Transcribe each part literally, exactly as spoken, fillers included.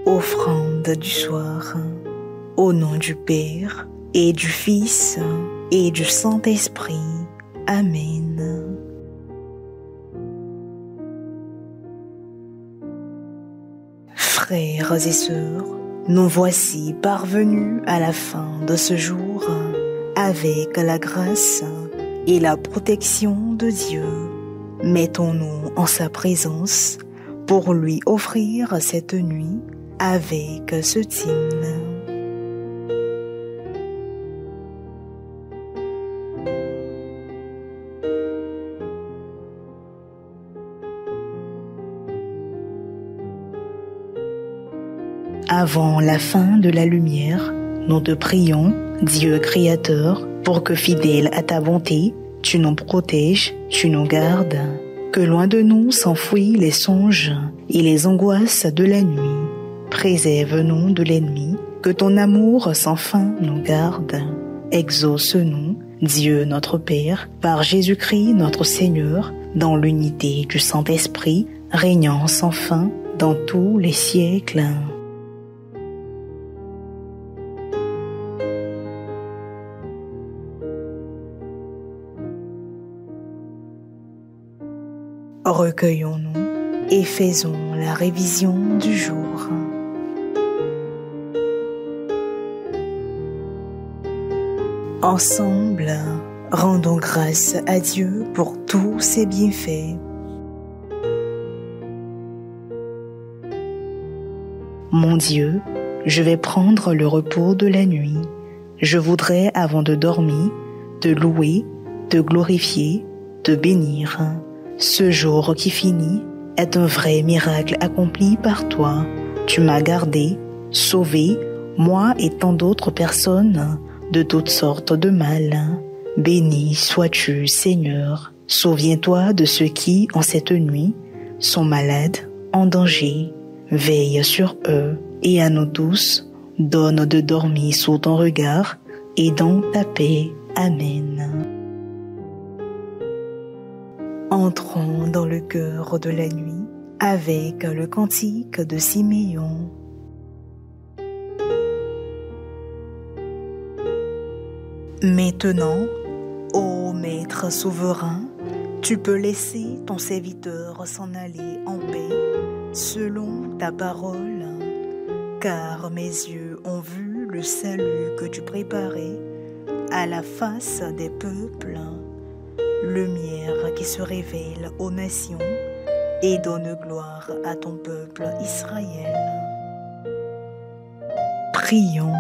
Offrande du soir, au nom du Père et du Fils et du Saint-Esprit. Amen. Frères et sœurs, nous voici parvenus à la fin de ce jour avec la grâce et la protection de Dieu. Mettons-nous en sa présence pour lui offrir cette nuit avec ce hymne. Avant la fin de la lumière, nous te prions, Dieu créateur, pour que fidèle à ta bonté, tu nous protèges, tu nous gardes, que loin de nous s'enfuient les songes et les angoisses de la nuit. Préserve-nous de l'ennemi, que ton amour sans fin nous garde. Exauce-nous, Dieu notre Père, par Jésus-Christ notre Seigneur, dans l'unité du Saint-Esprit, régnant sans fin dans tous les siècles. Recueillons-nous et faisons la révision du jour. Ensemble, rendons grâce à Dieu pour tous ses bienfaits. Mon Dieu, je vais prendre le repos de la nuit. Je voudrais, avant de dormir, te louer, te glorifier, te bénir. Ce jour qui finit est un vrai miracle accompli par toi. Tu m'as gardé, sauvé, moi et tant d'autres personnes, de toutes sortes de mal. Béni sois-tu, Seigneur. Souviens-toi de ceux qui, en cette nuit, sont malades, en danger. Veille sur eux et à nous tous, donne de dormir sous ton regard et dans ta paix. Amen. Entrons dans le cœur de la nuit avec le cantique de Siméon. Maintenant, ô Maître souverain, tu peux laisser ton serviteur s'en aller en paix selon ta parole, car mes yeux ont vu le salut que tu préparais à la face des peuples, lumière qui se révèle aux nations et donne gloire à ton peuple Israël. Prions.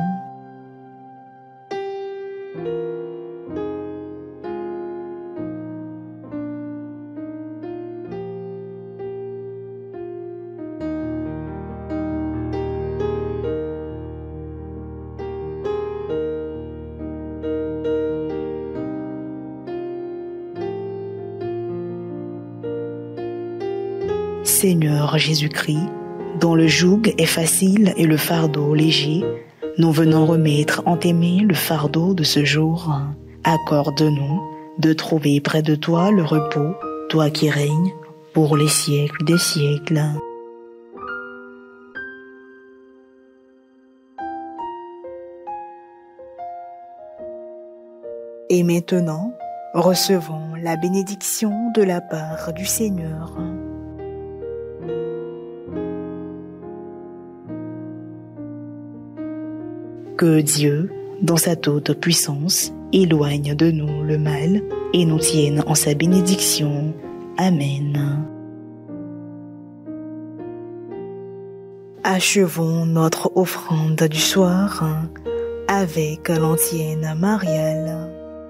Seigneur Jésus-Christ, dont le joug est facile et le fardeau léger, nous venons remettre en tes mains le fardeau de ce jour. Accorde-nous de trouver près de toi le repos, toi qui règnes pour les siècles des siècles. Et maintenant, recevons la bénédiction de la part du Seigneur. Que Dieu, dans sa toute puissance, éloigne de nous le mal et nous tienne en sa bénédiction. Amen. Achevons notre offrande du soir avec l'antienne mariale.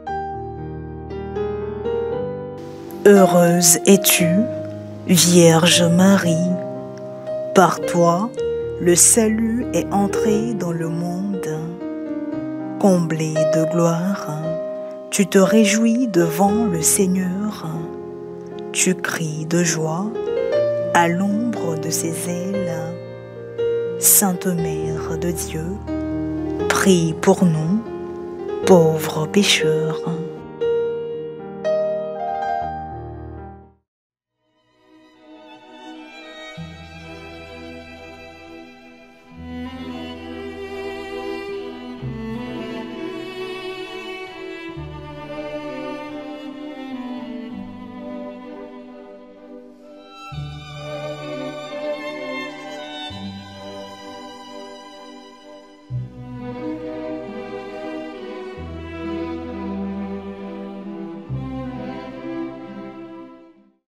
Heureuse es-tu, Vierge Marie, par toi, le salut est entré dans le monde. Comblée de gloire, tu te réjouis devant le Seigneur. Tu cries de joie à l'ombre de ses ailes. Sainte Mère de Dieu, prie pour nous, pauvres pécheurs.